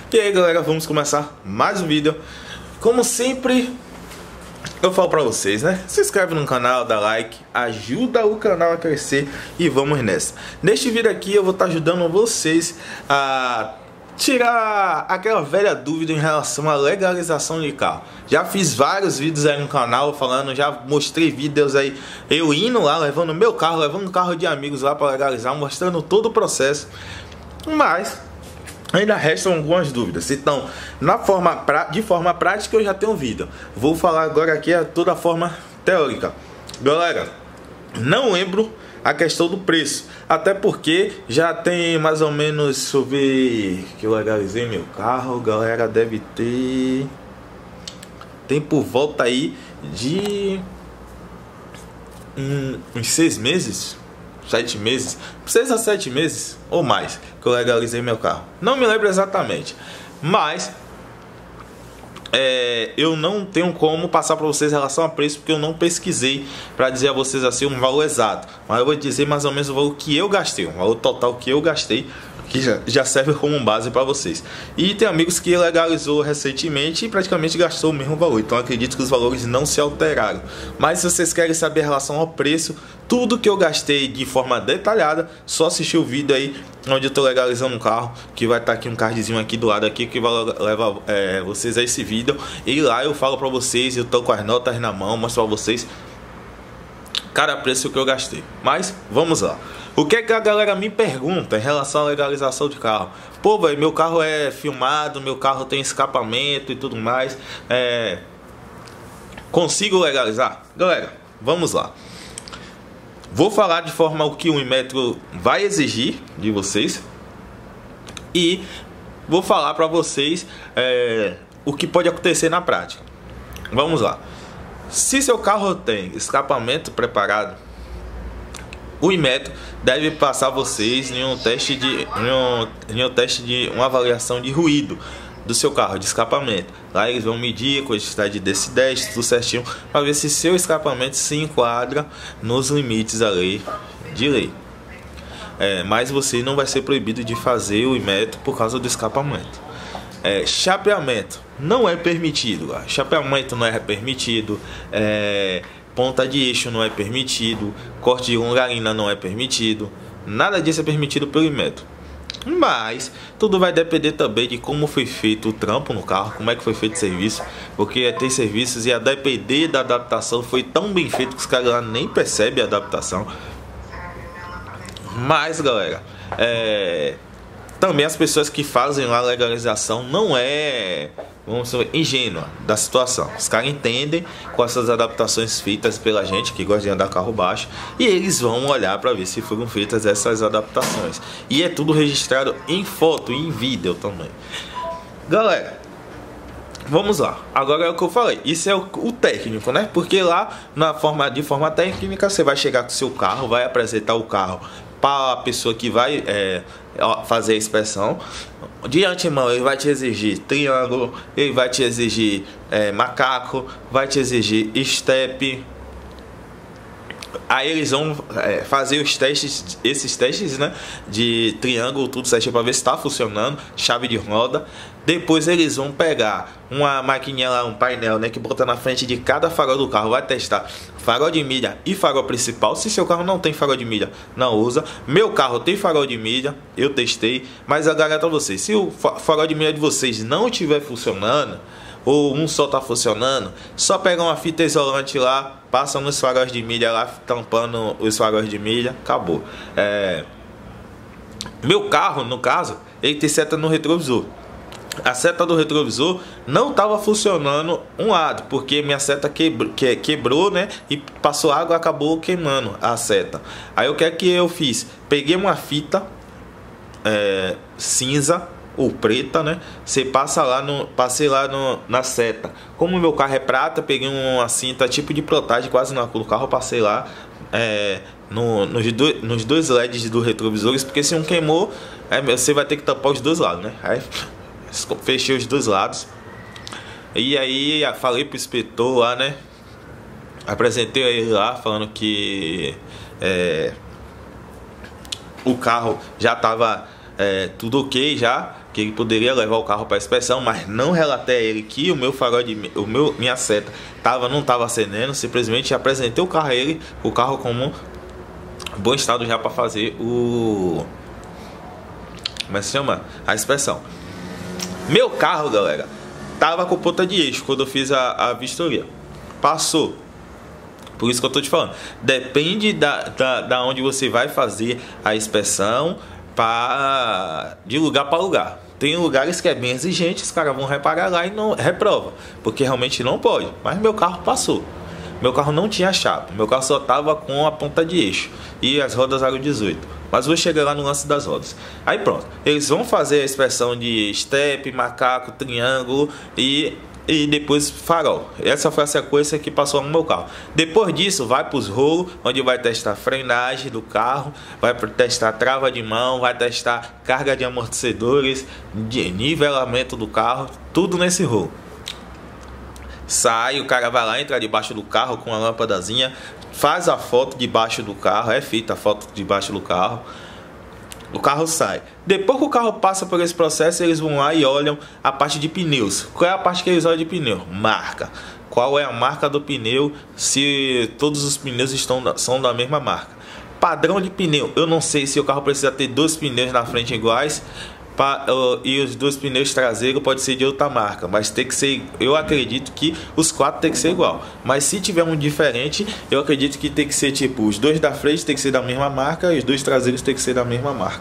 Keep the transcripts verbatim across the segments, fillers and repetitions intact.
E aí galera, vamos começar mais um vídeo. Como sempre, eu falo pra vocês, né? Se inscreve no canal, dá like, ajuda o canal a crescer e vamos nessa. Neste vídeo aqui eu vou estar ajudando vocês a tirar aquela velha dúvida em relação à legalização de carro. Já fiz vários vídeos aí no canal falando, já mostrei vídeos aí eu indo lá, levando meu carro, levando o carro de amigos lá para legalizar, mostrando todo o processo. Mas ainda restam algumas dúvidas. Então, na forma pra, de forma prática eu já tenho um vídeo. Vou falar agora aqui a toda a forma teórica. Galera, não lembro a questão do preço, até porque já tem mais ou menos, deixa eu ver, que eu legalizei meu carro, galera, deve ter, tem por volta aí de um, uns seis meses, sete meses, seis a sete meses ou mais que eu legalizei meu carro. Não me lembro exatamente, mas É, eu não tenho como passar para vocês em relação a preço, porque eu não pesquisei para dizer a vocês assim um valor exato, mas eu vou dizer mais ou menos o valor que eu gastei, o valor total que eu gastei, que já, já serve como base para vocês. E tem amigos que legalizou recentemente e praticamente gastou o mesmo valor, então acredito que os valores não se alteraram. Mas se vocês querem saber em relação ao preço, tudo que eu gastei de forma detalhada, só assistir o vídeo aí onde eu tô legalizando um carro, que vai estar aqui um cardzinho aqui do lado aqui que vai levar é, vocês a esse vídeo. E lá eu falo para vocês, eu tô com as notas na mão, mostro para vocês cada preço que eu gastei. Mas vamos lá. O que é que a galera me pergunta em relação à legalização de carro? Pô, velho, meu carro é filmado, meu carro tem escapamento e tudo mais. É... Consigo legalizar? Galera, vamos lá. Vou falar de forma o que o Inmetro vai exigir de vocês. E vou falar para vocês é, o que pode acontecer na prática. Vamos lá. Se seu carro tem escapamento preparado, o Inmetro deve passar vocês em um teste de, em um, em um teste de uma avaliação de ruído do seu carro, de escapamento. Lá eles vão medir a quantidade de decibéis, tudo certinho, para ver se seu escapamento se enquadra nos limites da lei, de lei. É, mas você não vai ser proibido de fazer o Inmetro por causa do escapamento. É, chapeamento não é permitido. Chapeamento não é permitido. É, ponta de eixo não é permitido. Corte de longarina não é permitido. Nada disso é permitido pelo Inmetro. Mas tudo vai depender também de como foi feito o trampo no carro, como é que foi feito o serviço, porque tem serviços e a depender da adaptação foi tão bem feito que os caras lá nem percebem a adaptação. Mas galera, é... também as pessoas que fazem lá a legalização não é, vamos dizer, ingênua da situação. Os caras entendem com essas adaptações feitas pela gente que gosta de andar carro baixo, e eles vão olhar para ver se foram feitas essas adaptações. E é tudo registrado em foto e em vídeo também. Galera, vamos lá. Agora é o que eu falei. Isso é o, o técnico, né? Porque lá na forma, de forma técnica você vai chegar com o seu carro, vai apresentar o carro para a pessoa que vai é, fazer a inspeção. De antemão ele vai te exigir triângulo, ele vai te exigir é, macaco, vai te exigir step. Aí eles vão é, fazer os testes, esses testes, né, de triângulo, tudo certinho para ver se está funcionando, chave de roda. Depois eles vão pegar uma maquininha lá, um painel, né, que bota na frente de cada farol do carro, vai testar farol de milha e farol principal. Se seu carro não tem farol de milha, não usa. Meu carro tem farol de milha, eu testei, mas eu garanto a vocês, se o farol de milha de vocês não estiver funcionando, ou um só tá funcionando, só pega uma fita isolante lá, passa nos faróis de milha lá, tampando os faróis de milha, acabou. É... Meu carro, no caso, ele tem seta no retrovisor. A seta do retrovisor não estava funcionando um lado, porque minha seta quebrou, que, quebrou, né? E passou água, acabou queimando a seta. Aí o que é que eu fiz? Peguei uma fita é, cinza ou preta, né? Você passa lá no, passei lá no, na seta. Como o meu carro é prata, peguei uma cinta tipo de protagem quase na cor do carro, passei lá é, no, nos, do, nos dois L E Ds do retrovisores, porque se um queimou, é, você vai ter que tampar os dois lados, né? Aí fechei os dois lados. E aí falei pro inspetor lá, né? Apresentei a ele lá falando que é, o carro já tava é, tudo ok já, que ele poderia levar o carro para inspeção, mas não relatei a ele que o meu farol de o meu minha seta tava não estava acendendo. Simplesmente apresentei o carro a ele, o carro como bom estado já para fazer o como é que se chama? A inspeção. Meu carro, galera, tava com ponta de eixo quando eu fiz a, a vistoria. Passou. Por isso que eu tô te falando. Depende da, da, da onde você vai fazer a inspeção, pra, de lugar para lugar. Tem lugares que é bem exigente, os caras vão reparar lá e não reprova, porque realmente não pode. Mas meu carro passou. Meu carro não tinha chapa. Meu carro só tava com a ponta de eixo e as rodas eram dezoito. Mas vou chegar lá no lance das rodas. Aí pronto. Eles vão fazer a inspeção de step, macaco, triângulo e, e depois farol. Essa foi a sequência que passou no meu carro. Depois disso vai para os rolos, onde vai testar a frenagem do carro, vai testar trava de mão, vai testar carga de amortecedores, de nivelamento do carro, tudo nesse rolo. Sai, o cara vai lá, entra debaixo do carro com a lâmpadazinha, faz a foto debaixo do carro, é feita a foto debaixo do carro, o carro sai. Depois que o carro passa por esse processo, eles vão lá e olham a parte de pneus. Qual é a parte que eles olham de pneu? Marca. Qual é a marca do pneu, se todos os pneus estão, são da mesma marca. Padrão de pneu, eu não sei se o carro precisa ter dois pneus na frente iguais, Pa, uh, e os dois pneus traseiros pode ser de outra marca, mas tem que ser, eu acredito que os quatro tem que ser igual. Mas se tiver um diferente, eu acredito que tem que ser tipo, os dois da frente tem que ser da mesma marca e os dois traseiros tem que ser da mesma marca.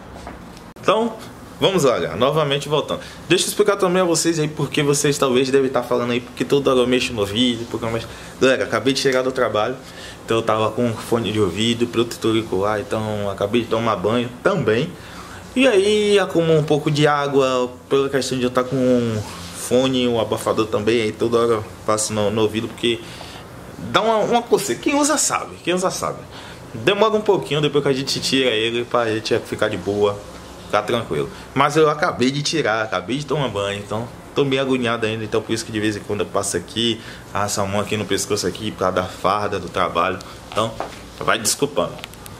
Então, vamos lá, galera. Novamente voltando. Deixa eu explicar também a vocês aí porque vocês talvez devem estar falando aí porque toda hora eu mexo no vídeo, porque eu mexo... Galera, acabei de chegar do trabalho, então eu tava com fone de ouvido, protetor auricular, então acabei de tomar banho também. E aí acumula um pouco de água pela questão de eu estar com um fone, um abafador também, aí toda hora eu passo no, no ouvido porque dá uma, uma coceira. Quem usa sabe, quem usa sabe. Demora um pouquinho depois que a gente tira ele pra gente ficar de boa, ficar tranquilo. Mas eu acabei de tirar, acabei de tomar banho, então tô meio agoniado ainda, então por isso que de vez em quando eu passo aqui, arrasto a mão aqui no pescoço aqui por causa da farda do trabalho. Então vai desculpando.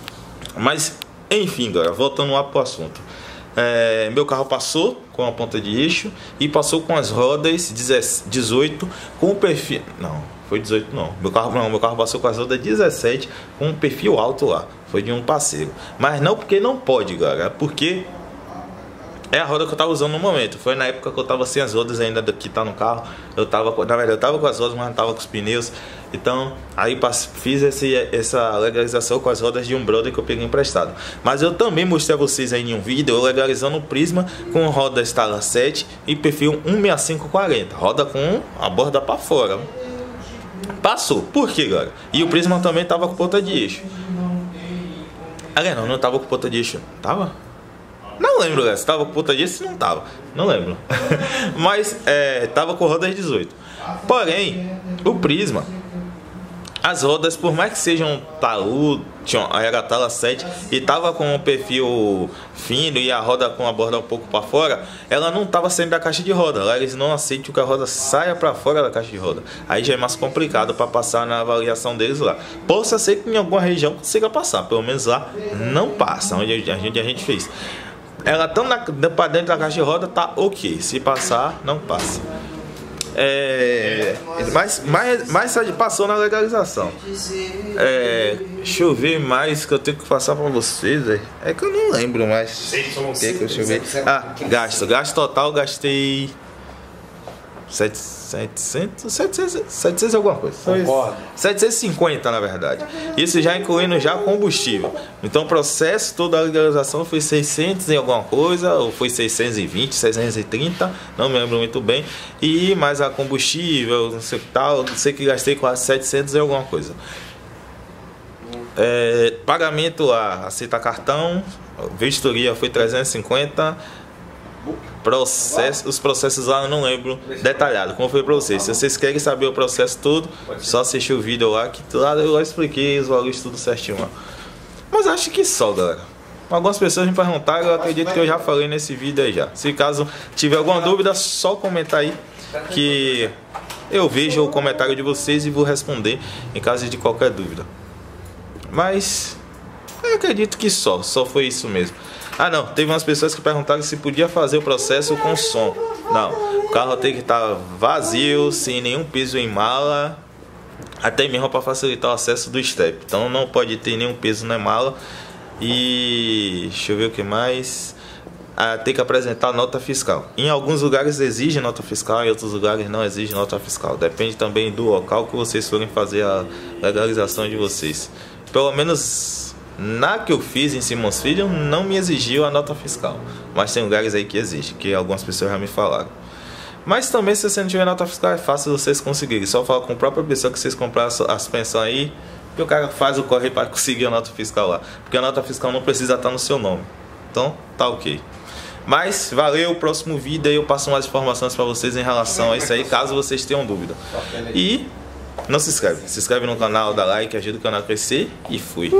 Mas enfim, galera, voltando lá pro assunto. É, meu carro passou com a ponta de eixo e passou com as rodas dezoito com o perfil. Não, foi dezoito não. Meu carro não, meu carro passou com as rodas dezessete com um perfil alto lá. Foi de um parceiro. Mas não porque não pode, galera, é porque é a roda que eu tava usando no momento. Foi na época que eu tava sem as rodas ainda que tá no carro. Eu tava, na verdade, eu tava com as rodas, mas não tava com os pneus. Então, aí fiz esse, essa legalização com as rodas de um brother que eu peguei emprestado. Mas eu também mostrei a vocês aí em um vídeo eu legalizando o Prisma com roda Stala sete e perfil um sessenta e cinco quarenta. Roda com a borda pra fora. Passou. Por quê, galera? E o Prisma também tava com ponta de eixo. Ah, não, não tava com ponta de eixo. Tava? Não lembro, galera, se tava com ponta de eixo, se não tava. Não lembro. Mas é, tava com rodas dezoito. Porém, o Prisma, as rodas, por mais que sejam taludo, era Tala sete e tava com um perfil fino e a roda com a borda um pouco para fora, ela não tava saindo da caixa de roda. Lá eles não aceitam que a roda saia para fora da caixa de roda. Aí já é mais complicado para passar na avaliação deles lá. Possa ser que em alguma região consiga passar, pelo menos lá não passa, onde a gente, a gente fez. Ela tão para dentro da caixa de roda, tá ok. Se passar, não passa. É, mas, mas, mas passou na legalização. É, deixa eu ver mais que eu tenho que passar para vocês. Véio. É que eu não lembro mais. Que é que deixa eu ver. Ah, gasto. Gasto total, gastei setecentos, setecentos, setecentos alguma coisa. Concordo. setecentos e cinquenta na verdade. Isso já incluindo já combustível. Então o processo, toda a legalização foi seiscentos e alguma coisa, ou foi seiscentos e vinte, seiscentos e trinta, não me lembro muito bem. E mais a combustível, não sei o que tal, não sei que gastei quase setecentos e alguma coisa. É, pagamento a aceita cartão, vistoria foi trezentos e cinquenta. Processo, os processos lá eu não lembro detalhado, como foi pra vocês. Se vocês querem saber o processo todo, só assistir o vídeo lá, que lá eu lá expliquei os valores tudo certinho lá. Mas acho que só, galera. Algumas pessoas me perguntaram, eu acredito que eu já falei nesse vídeo aí já. Se caso tiver alguma dúvida, só comentar aí, que eu vejo o comentário de vocês e vou responder em caso de qualquer dúvida. Mas eu acredito que só, só foi isso mesmo. Ah não, teve umas pessoas que perguntaram se podia fazer o processo com som. Não, o carro tem que estar vazio, sem nenhum peso em mala, até mesmo para facilitar o acesso do step. Então não pode ter nenhum peso na mala. E deixa eu ver o que mais. Ah, tem que apresentar nota fiscal. Em alguns lugares exige nota fiscal, em outros lugares não exige nota fiscal. Depende também do local que vocês forem fazer a legalização de vocês. Pelo menos na que eu fiz em Simões Filho não me exigiu a nota fiscal. Mas tem lugares aí que exige, que algumas pessoas já me falaram. Mas também se você não tiver nota fiscal é fácil vocês conseguirem. Só falar com a própria pessoa que vocês compraram as pensões aí, que o cara faz o correio para conseguir a nota fiscal lá. Porque a nota fiscal não precisa estar no seu nome. Então tá ok. Mas valeu, próximo vídeo aí eu passo mais informações para vocês em relação a isso aí, caso vocês tenham dúvida. E não se inscreve, se inscreve no canal, dá like, ajuda o canal a crescer e fui.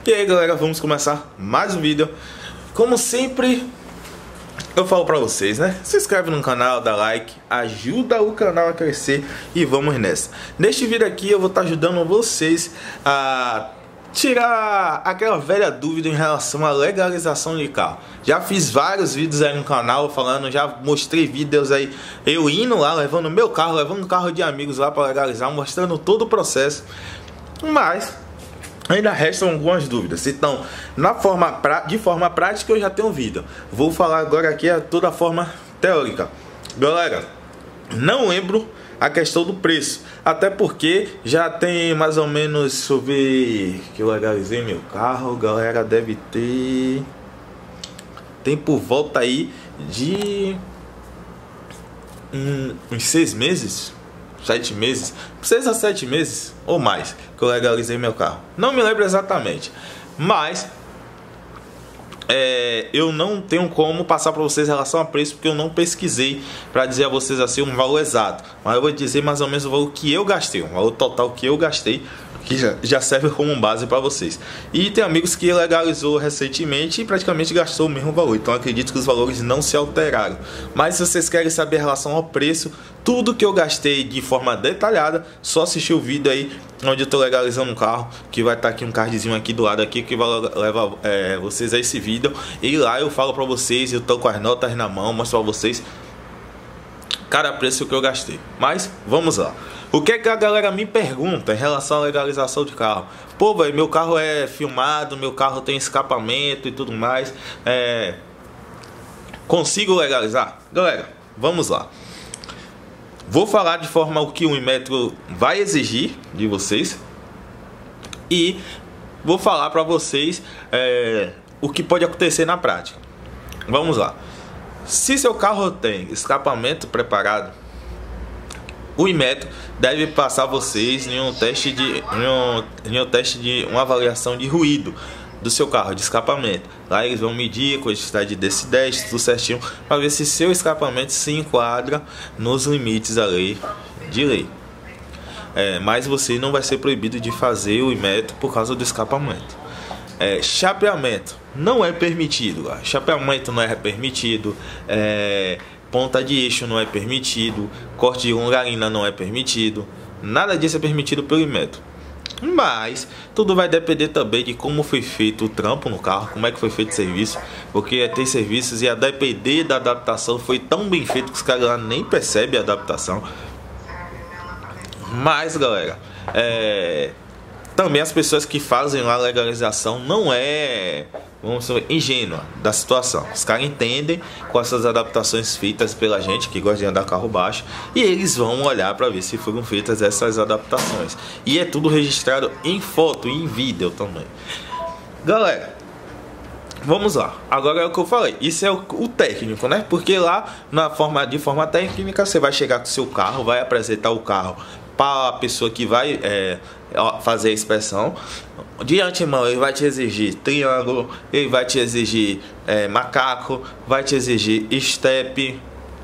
E aí galera, vamos começar mais um vídeo. Como sempre, eu falo pra vocês, né? Se inscreve no canal, dá like, ajuda o canal a crescer e vamos nessa. Neste vídeo aqui eu vou estar ajudando vocês a tirar aquela velha dúvida em relação à legalização de carro. Já fiz vários vídeos aí no canal falando, já mostrei vídeos aí eu indo lá, levando meu carro, levando o carro de amigos lá para legalizar, mostrando todo o processo. Mas ainda restam algumas dúvidas. Então, na forma, de forma prática eu já tenho um vídeo. Vou falar agora aqui a toda a forma teórica. Galera, não lembro a questão do preço, até porque já tem mais ou menos, deixa eu ver, que eu legalizei meu carro, galera, deve ter, tem por volta aí de um, uns seis meses, sete meses, seis a sete meses ou mais que eu legalizei meu carro. Não me lembro exatamente, mas É, eu não tenho como passar para vocês em relação a preço, porque eu não pesquisei para dizer a vocês assim um valor exato, mas eu vou dizer mais ou menos o valor que eu gastei, um valor total que eu gastei, que já, já serve como base para vocês. E tem amigos que legalizou recentemente e praticamente gastou o mesmo valor, então acredito que os valores não se alteraram. Mas se vocês querem saber em relação ao preço, tudo que eu gastei de forma detalhada, só assistir o vídeo aí onde eu estou legalizando um carro, que vai estar aqui um cardzinho aqui do lado aqui que vai levar é, vocês a esse vídeo. E lá eu falo para vocês, eu tô com as notas na mão, mostro para vocês cada preço que eu gastei. Mas vamos lá. O que é que a galera me pergunta em relação à legalização de carro? Pô, velho, meu carro é filmado, meu carro tem escapamento e tudo mais. É... Consigo legalizar? Galera, vamos lá. Vou falar de forma o que o Inmetro vai exigir de vocês. E vou falar para vocês é, o que pode acontecer na prática. Vamos lá. Se seu carro tem escapamento preparado, o Inmetro deve passar vocês em um teste de, em um, em um teste de uma avaliação de ruído do seu carro, de escapamento. Lá eles vão medir a quantidade de decibéis, tudo certinho, para ver se seu escapamento se enquadra nos limites da lei, de lei. É, mas você não vai ser proibido de fazer o Inmetro por causa do escapamento. É, chapeamento não é permitido, lá. Chapeamento não é permitido. É, ponta de eixo não é permitido, corte de longarina não é permitido, nada disso é permitido pelo Inmetro. Mas tudo vai depender também de como foi feito o trampo no carro, como é que foi feito o serviço, porque tem serviços e a depender da adaptação foi tão bem feito que os caras lá nem percebem a adaptação. Mas galera, é... também as pessoas que fazem lá a legalização não é, vamos dizer, ingênua da situação. Os caras entendem com essas adaptações feitas pela gente que gosta de andar carro baixo, e eles vão olhar para ver se foram feitas essas adaptações. E é tudo registrado em foto e em vídeo também. Galera, vamos lá. Agora é o que eu falei. Isso é o, o técnico, né? Porque lá na forma, de forma técnica, você vai chegar com o seu carro, vai apresentar o carro para a pessoa que vai é, fazer a inspeção. De antemão ele vai te exigir triângulo, ele vai te exigir é, macaco, vai te exigir step.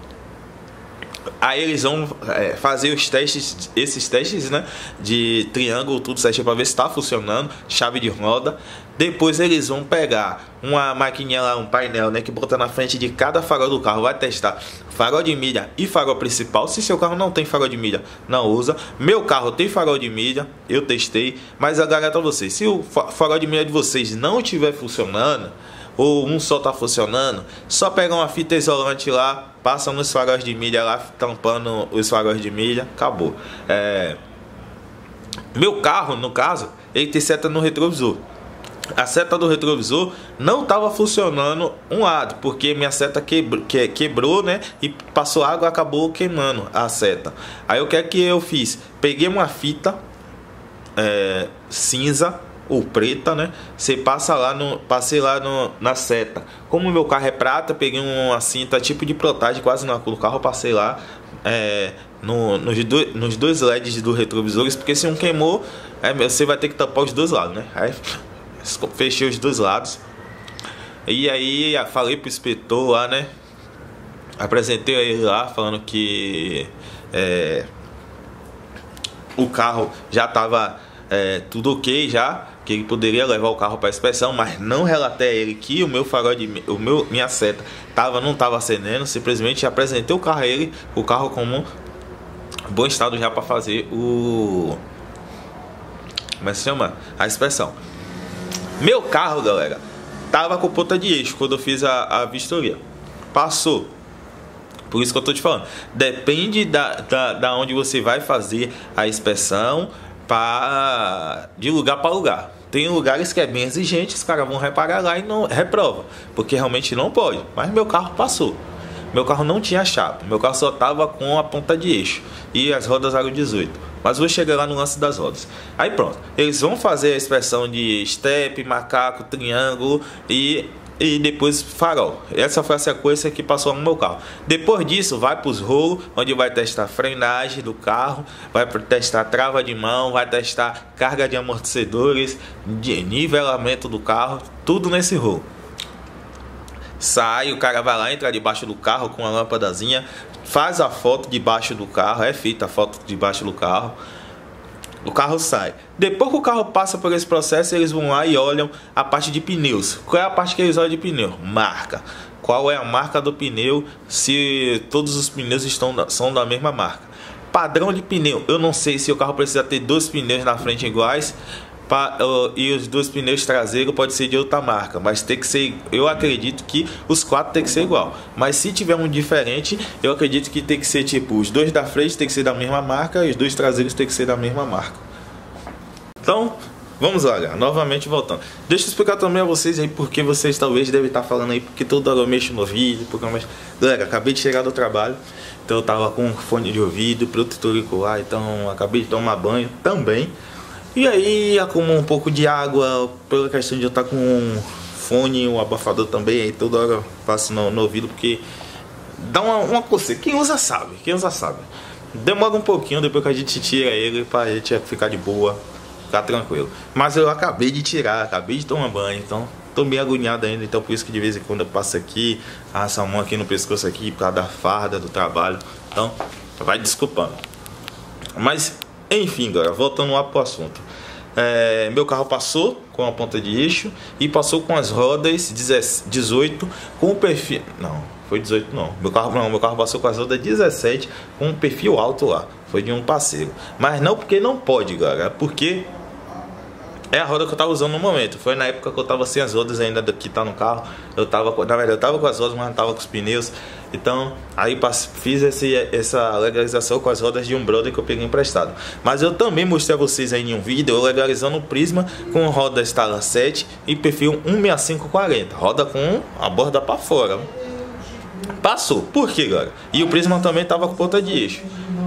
Aí eles vão é, fazer os testes, esses testes, né, de triângulo, tudo certinho para ver se está funcionando, chave de roda. Depois eles vão pegar uma maquininha lá, um painel, né, que bota na frente de cada farol do carro, vai testar farol de milha e farol principal. Se seu carro não tem farol de milha, não usa. Meu carro tem farol de milha, eu testei, mas eu garanto a vocês, se o farol de milha de vocês não estiver funcionando, ou um só tá funcionando, só pega uma fita isolante lá, passa nos faróis de milha lá, tampando os faróis de milha, acabou. É... Meu carro, no caso, ele tem seta no retrovisor. A seta do retrovisor não estava funcionando um lado, porque minha seta quebrou, que, quebrou, né? E passou água, acabou queimando a seta. Aí o que é que eu fiz? Peguei uma fita é, cinza ou preta, né? Você passa lá no, passei lá no, na seta. Como o meu carro é prata, peguei uma cinta tipo de protagem quase na cor do carro, passei lá é, no, nos, do, nos dois L E Ds do retrovisor, porque se um queimou, é, você vai ter que tampar os dois lados, né? Aí fechei os dois lados. E aí falei pro inspetor lá, né? Apresentei ele lá falando que é, o carro já tava é, tudo ok já, que ele poderia levar o carro para inspeção, mas não relatei a ele que o meu farol de o meu minha seta tava não estava acendendo. Simplesmente apresentei o carro a ele, o carro como bom estado já para fazer o como é que se chama? A inspeção. Meu carro, galera, tava com ponta de eixo quando eu fiz a, a vistoria. Passou. Por isso que eu tô te falando. Depende da, da, da onde você vai fazer a inspeção, pra, de lugar para lugar. Tem lugares que é bem exigente, os caras vão reparar lá e não reprova, porque realmente não pode. Mas meu carro passou. Meu carro não tinha chapa. Meu carro só tava com a ponta de eixo e as rodas eram dezoito. Mas vou chegar lá no lance das rodas. Aí pronto. Eles vão fazer a inspeção de step, macaco, triângulo e... e depois farol. Essa foi a sequência que passou no meu carro. Depois disso vai para os rolos, onde vai testar a frenagem do carro, vai testar trava de mão, vai testar carga de amortecedores, de nivelamento do carro, tudo nesse rolo. Sai, o cara vai lá, entra debaixo do carro com a lâmpadazinha, faz a foto debaixo do carro, é feita a foto debaixo do carro. O carro sai. Depois que o carro passa por esse processo, eles vão lá e olham a parte de pneus. Qual é a parte que eles olham de pneu? Marca. Qual é a marca do pneu? Se todos os pneus estão, são da mesma marca. Padrão de pneu. Eu não sei se o carro precisa ter dois pneus na frente iguais. Pa, uh, e os dois pneus traseiros pode ser de outra marca, mas tem que ser, eu acredito que os quatro tem que ser igual, mas se tiver um diferente, eu acredito que tem que ser tipo, os dois da frente tem que ser da mesma marca e os dois traseiros tem que ser da mesma marca. Então, vamos lá, galera. Novamente voltando, deixa eu explicar também a vocês aí porque vocês talvez devem estar falando aí, porque toda hora eu mexo no vídeo, porque eu mexo... Galera, acabei de chegar do trabalho, então eu tava com fone de ouvido, protetor auricular, então acabei de tomar banho também. E aí acumula um pouco de água, pela questão de eu estar com um fone, um abafador também, aí toda hora eu passo no, no ouvido, porque dá uma, uma coceira. Quem usa sabe, quem usa sabe. Demora um pouquinho depois que a gente tira ele, pra gente ficar de boa, ficar tranquilo. Mas eu acabei de tirar, acabei de tomar banho, então tô meio agoniado ainda, então por isso que de vez em quando eu passo aqui, arrasto a mão aqui no pescoço aqui, por causa da farda do trabalho. Então, vai desculpando. Mas... enfim, galera, voltando lá pro assunto. É, meu carro passou com a ponta de eixo e passou com as rodas dezoito com o perfil. Não, foi dezoito não. Meu carro não, meu carro passou com as rodas dezessete com um perfil alto lá. Foi de um parceiro. Mas não porque não pode, galera, porque é a roda que eu tava usando no momento. Foi na época que eu tava sem as rodas ainda que tá no carro. Eu tava, na verdade, eu tava com as rodas, mas não tava com os pneus. Então, aí fiz esse, essa legalização com as rodas de um brother que eu peguei emprestado. Mas eu também mostrei a vocês aí em um vídeo, eu legalizando o Prisma com roda Stala sete e perfil um sessenta e cinco quarenta. Roda com a borda pra fora. Passou. Por quê, galera? E o Prisma também tava com ponta de eixo.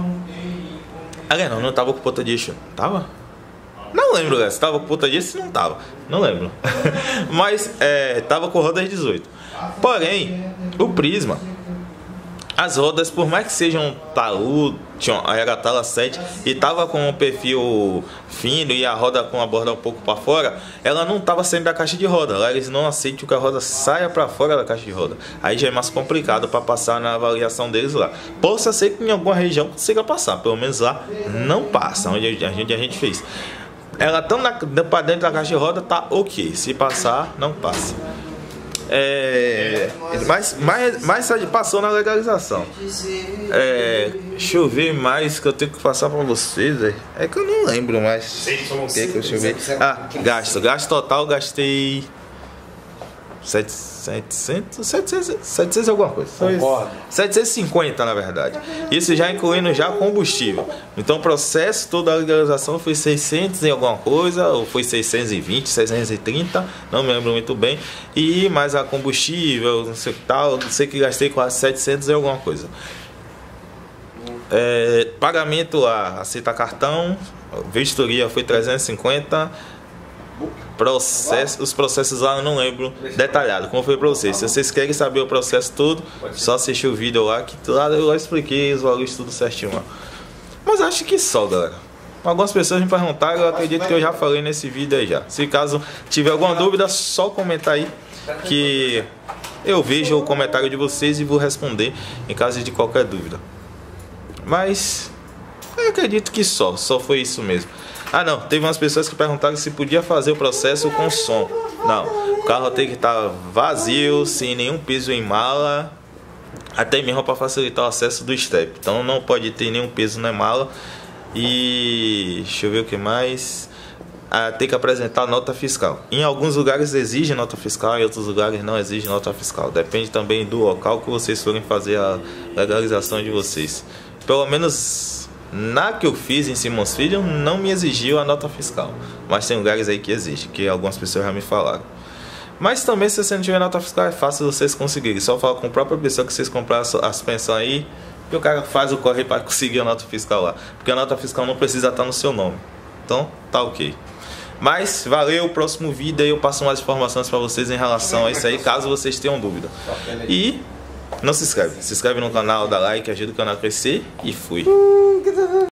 Ah, não, não tava com ponta de eixo. Tava? Não lembro, galera, se tava com ponta de eixo, se não tava. Não lembro. Mas, é, tava com rodas dezoito. Porém, o Prisma, as rodas, por mais que sejam taludo, era Tala sete e tava com um perfil fino e a roda com a borda um pouco para fora, ela não tava saindo da caixa de roda. Lá eles não aceitam que a roda saia para fora da caixa de roda. Aí já é mais complicado para passar na avaliação deles lá. Possa ser que em alguma região consiga passar, pelo menos lá não passa, onde a gente, a gente fez. Ela tão para dentro da caixa de roda, tá ok. Se passar, não passa. É, mas, mas, mas passou na legalização. É, deixa eu ver mais que eu tenho que passar pra vocês. Véio. É que eu não lembro mais. O que, que eu, deixa eu ver. Ah, gasto. Gasto total, gastei setecentos, setecentos, setecentos alguma coisa. Concordo. setecentos e cinquenta na verdade. Isso já incluindo já combustível. Então o processo toda a legalização foi seiscentos e alguma coisa, ou foi seiscentos e vinte, seiscentos e trinta, não me lembro muito bem. E mais a combustível, não sei o que tal, não sei que gastei quase setecentos e alguma coisa. É, pagamento a aceita cartão, vistoria foi trezentos e cinquenta. Processo, os processos lá eu não lembro detalhado, como foi pra vocês. Se vocês querem saber o processo todo, só assistir o vídeo lá, que lá eu expliquei os valores tudo certinho lá. Mas acho que só, galera. Algumas pessoas me perguntaram, eu acredito que eu já falei nesse vídeo aí já. Se caso tiver alguma dúvida, só comentar aí, que eu vejo o comentário de vocês e vou responder em caso de qualquer dúvida. Mas eu acredito que só, só foi isso mesmo. Ah não, teve umas pessoas que perguntaram se podia fazer o processo com som. Não, o carro tem que estar vazio, sem nenhum peso em mala, até mesmo para facilitar o acesso do step. Então não pode ter nenhum peso na mala. E deixa eu ver o que mais. Ah, tem que apresentar nota fiscal. Em alguns lugares exige nota fiscal, em outros lugares não exige nota fiscal. Depende também do local que vocês forem fazer a legalização de vocês. Pelo menos na que eu fiz em Simões Filho não me exigiu a nota fiscal, mas tem lugares aí que exige, que algumas pessoas já me falaram. Mas também, se você não tiver nota fiscal, é fácil vocês conseguirem. Só falar com a própria pessoa que vocês compraram as pensões aí, e o cara faz o correio para conseguir a nota fiscal lá. Porque a nota fiscal não precisa estar no seu nome. Então, tá ok. Mas, valeu, o próximo vídeo aí eu passo mais informações para vocês em relação a isso aí, caso vocês tenham dúvida. E não se inscreve. Se inscreve no canal, dá like, ajuda o canal a crescer e fui.